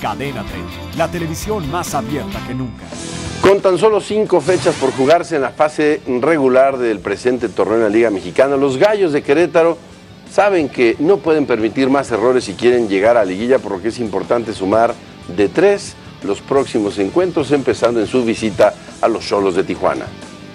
Cadena 30, la televisión más abierta que nunca. Con tan solo 5 fechas por jugarse en la fase regular del presente torneo en la Liga Mexicana, los Gallos de Querétaro saben que no pueden permitir más errores si quieren llegar a liguilla, por lo que es importante sumar de 3 los próximos encuentros, empezando en su visita a los Xolos de Tijuana.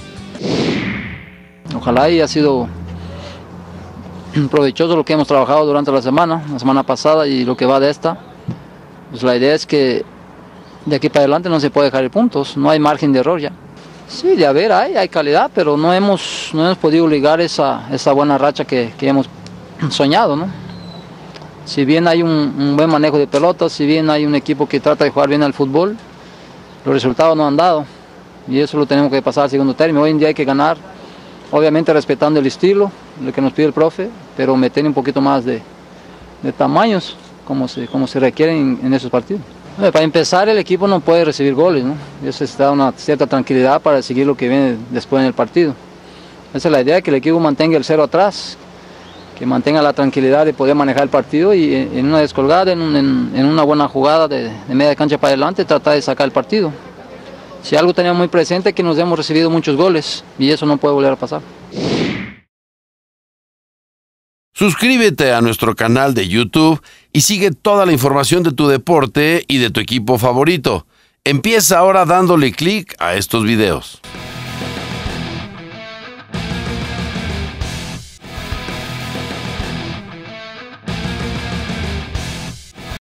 Ojalá haya sido provechoso lo que hemos trabajado durante la semana pasada y lo que va de esta. Pues la idea es que de aquí para adelante no se puede dejar puntos, no hay margen de error ya. Sí, de haber hay calidad, pero no hemos podido ligar esa buena racha que hemos soñado, ¿no? Si bien hay un buen manejo de pelotas, si bien hay un equipo que trata de jugar bien al fútbol, los resultados no han dado y eso lo tenemos que pasar al segundo término. Hoy en día hay que ganar, obviamente respetando el estilo, lo que nos pide el profe, pero meter un poquito más de tamaños como se requieren en esos partidos. Para empezar, el equipo no puede recibir goles, ¿no? Eso da una cierta tranquilidad para seguir lo que viene después en el partido. Esa es la idea, que el equipo mantenga el 0 atrás, que mantenga la tranquilidad de poder manejar el partido y en una descolgada, en una buena jugada de media cancha para adelante, tratar de sacar el partido. Si algo teníamos muy presente es que nos hemos recibido muchos goles y eso no puede volver a pasar. Suscríbete a nuestro canal de YouTube y sigue toda la información de tu deporte y de tu equipo favorito. Empieza ahora dándole clic a estos videos.